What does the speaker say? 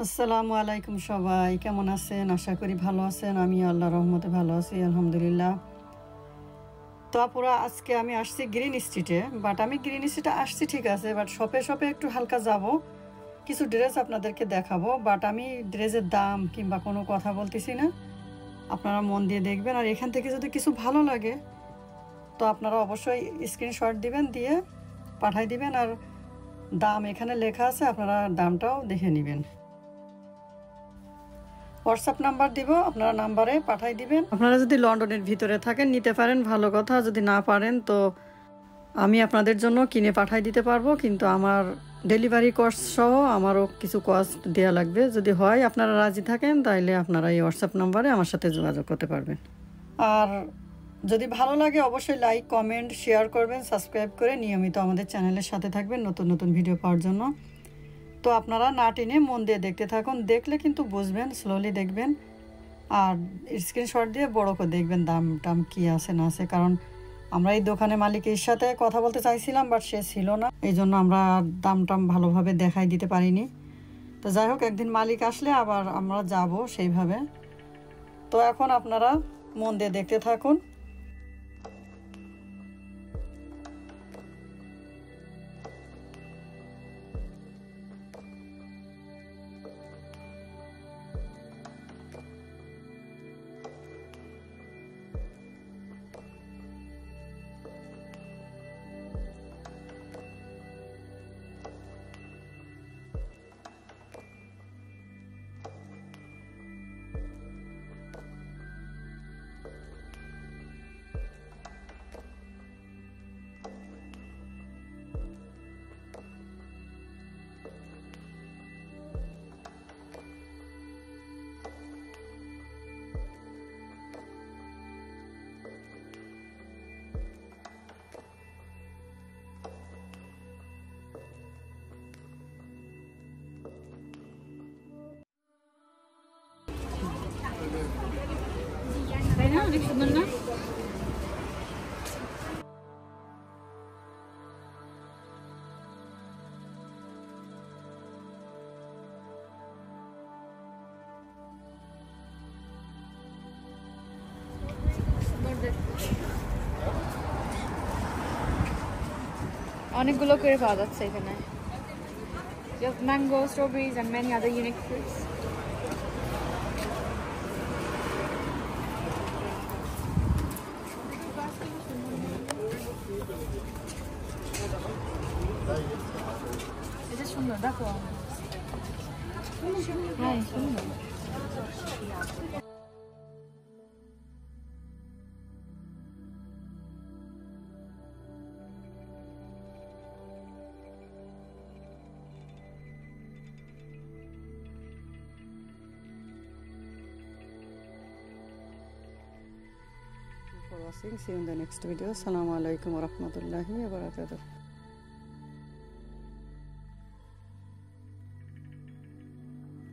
আসসালামু আলাইকুম সবাই, কেমন আছেন? আশা করি ভালো আছেন। আমি আল্লাহর রহমতে ভালো আছি, আলহামদুলিল্লাহ। তো আপুরা, আজকে আমি আসছি গ্রিন স্ট্রিটে। আমি গ্রিন স্ট্রিটে আসছি ঠিক আছে, শপে শপে একটু হালকা যাব, কিছু ড্রেস আপনাদেরকে দেখাবো। আমি ড্রেসের দাম কিংবা কোনো কথা বলতেছি না, আপনারা মন দিয়ে দেখবেন। আর এখান থেকে যদি কিছু ভালো লাগে তো আপনারা অবশ্যই স্ক্রিনশট দিবেন, দিয়ে পাঠাই দিবেন। আর দাম এখানে লেখা আছে, আপনারা দামটাও দেখে নেবেন। হোয়াটসঅ্যাপ নাম্বার দিব, আপনারা নাম্বারে পাঠাই দিবেন। আপনারা যদি লন্ডনের ভিতরে থাকেন নিতে পারেন, ভালো কথা। যদি না পারেন তো আমি আপনাদের জন্য কিনে পাঠাই দিতে পারবো, কিন্তু আমার ডেলিভারি কস্ট সহ আমারও কিছু কস্ট দেওয়া লাগবে। যদি হয় আপনারা রাজি থাকেন তাহলে আপনারা এই হোয়াটসঅ্যাপ নাম্বারে আমার সাথে যোগাযোগ করতে পারবেন। আর যদি ভালো লাগে অবশ্যই লাইক, কমেন্ট, শেয়ার করবেন, সাবস্ক্রাইব করে নিয়মিত আমাদের চ্যানেলের সাথে থাকবেন নতুন নতুন ভিডিও পাওয়ার জন্য। তো আপনারা না টেনে মন দিয়ে দেখতে থাকুন, দেখলে কিন্তু বুঝবেন, স্লোলি দেখবেন। আর স্ক্রিনশট দিয়ে বড় করে দেখবেন দাম টাম কী আছে না আছে। কারণ আমরা এই দোকানের মালিকের সাথে কথা বলতে চাইছিলাম, সে ছিল না, এই জন্য আমরা দাম টাম ভালোভাবে দেখাই দিতে পারিনি। তো যাই হোক, একদিন মালিক আসলে আবার আমরা যাব সেইভাবে। তো এখন আপনারা মন দিয়ে দেখতে থাকুন। তাই না? অনেক সুন্দর না? অনেকগুলো করে পাওয়া যাচ্ছে এখানে। Just mango, strawberries and many other unique fruits. এটা সুন্দর, দেখো। হ্যাঁ, সুন্দর। For watching, see you in the next video. Assalamu alaikum wa rahmatullahi wa barakatuh.